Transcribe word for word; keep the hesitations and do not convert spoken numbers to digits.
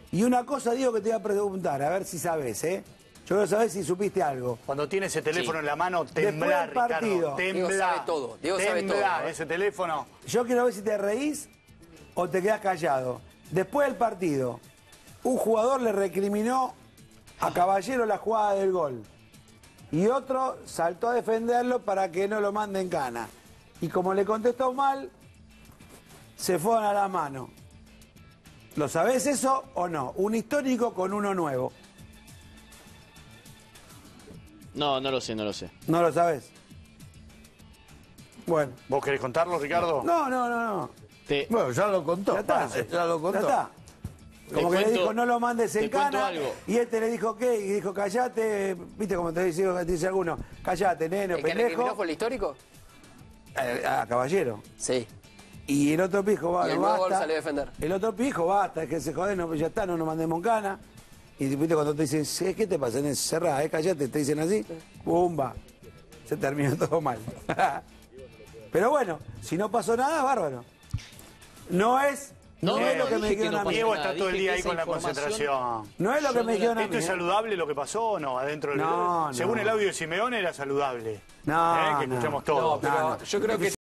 Y una cosa, Diego, que te voy a preguntar, a ver si sabes, ¿eh? Yo quiero saber si supiste algo. Cuando tiene ese teléfono Sí. en la mano, temblá, Después del partido. Ricardo, temblá. Diego sabe todo, Diego sabe temblá, todo, ¿eh? ese teléfono. Yo quiero ver si te reís o te quedás callado. Después del partido, un jugador le recriminó a Caballero la jugada del gol. Y otro saltó a defenderlo para que no lo mande en cana. Y como le contestó mal, se fueron a la mano. ¿Lo sabés eso o no? Un histórico con uno nuevo. No, no lo sé, no lo sé. ¿No lo sabés? Bueno. ¿Vos querés contarlo, Ricardo? No, no, no, no. Te, Bueno, ya lo contó. Ya está. Ya lo contó. Ya está. Como Te que le cuento- dijo, no lo mandes en te cuento cana. algo. Y este le dijo, ¿qué? Y dijo, callate. ¿Viste como te dice, te dice alguno? Callate, nene, ¿El que recriminó pendejo. fue el histórico? Eh, ah, caballero. Sí. Y el otro pijo, va, Y el basta. nuevo gol salió a defender. El otro pijo, basta, es que se jode, no, ya está, no nos mandemos en cana. Y viste cuando te dicen, "Sí, ¿qué te pasa? Cerrá, eh, callate, te dicen así, ¡pumba! Se terminó todo mal. Pero bueno, si no pasó nada, bárbaro. No es, no, No, es lo no, que me dije que dijeron no a mí. Diego nada, está todo el dije día que ahí esa con la información- concentración. No es lo que Yo me no dijeron la- a mí. ¿Esto es ¿eh? saludable lo que pasó o no? Adentro del... No, Según no. el audio de Simeone era saludable. No, ¿Eh? Que no. escuchamos todo. No, pero No, no. yo creo que